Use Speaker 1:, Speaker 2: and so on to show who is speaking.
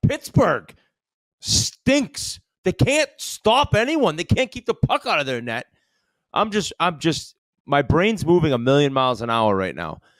Speaker 1: Pittsburgh stinks. They can't stop anyone. They can't keep the puck out of their net. My brain's moving a million miles an hour right now.